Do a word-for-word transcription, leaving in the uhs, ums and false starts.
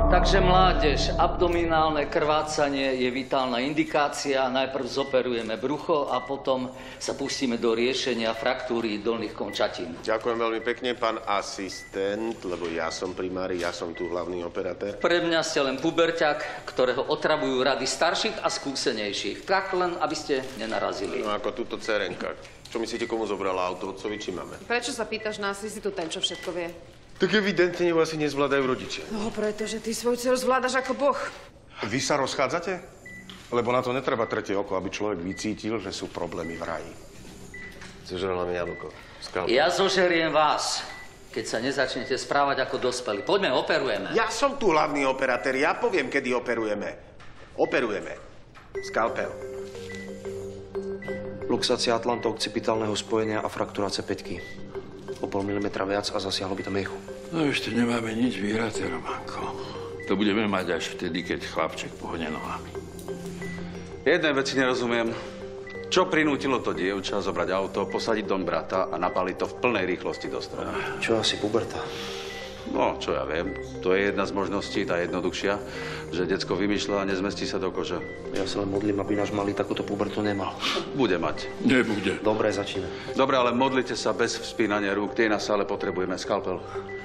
Takže mládež, abdominálne krvácanie je vitálna indikácia. Najprv zoperujeme brucho a potom sa pustíme do riešenia fraktúry dolných končatín. Ďakujem veľmi pekne, pán asistent, lebo ja som primári, ja som tu hlavný operatér. Pre mňa ste len puberťak, ktorého otravujú rady starších a skúsenejších. Tak len, aby ste nenarazili. No ako túto cerenka. Čo myslíte, komu zobrala auto, otcovi či máme? Prečo sa pýtaš nás, si tu ten, čo všetko vie? Tak evidentne ju asi nezvládajú rodičia. No, pretože ty svoju dceru zvládaš ako boh. Vy sa rozchádzate? Lebo na to netreba tretie oko, aby človek vycítil, že sú problémy v raji. Zožrala mi jablko. Skalpel. Ja zožeriem vás, keď sa nezačnete správať ako dospelí. Poďme, operujeme. Ja som tu hlavný operatér, ja poviem, kedy operujeme. Operujeme. Skalpel. Luxácia atlanto-occipitálneho spojenia a fraktúra cé päť. O pol milimetra viac a zasiahlo by to miechu. No ešte nemáme nič vyhraté, Románko. To budeme mať až vtedy, keď chlapček pohne nohami. Jednej veci nerozumiem. Čo prinútilo to dievča zobrať auto, posadiť dom brata a napaliť to v plnej rýchlosti do stromu? Čo asi puberta? No, čo ja viem. To je jedna z možností, tá jednoduchšia, že decko vymýšľa a nezmestí sa do kože. Ja sa len modlím, aby náš malý takúto pubertu nemal. Bude mať. Nebude. Dobre, začína. Dobre, ale modlite sa bez vzpínania rúk. Tie na sále potrebujeme skalpel.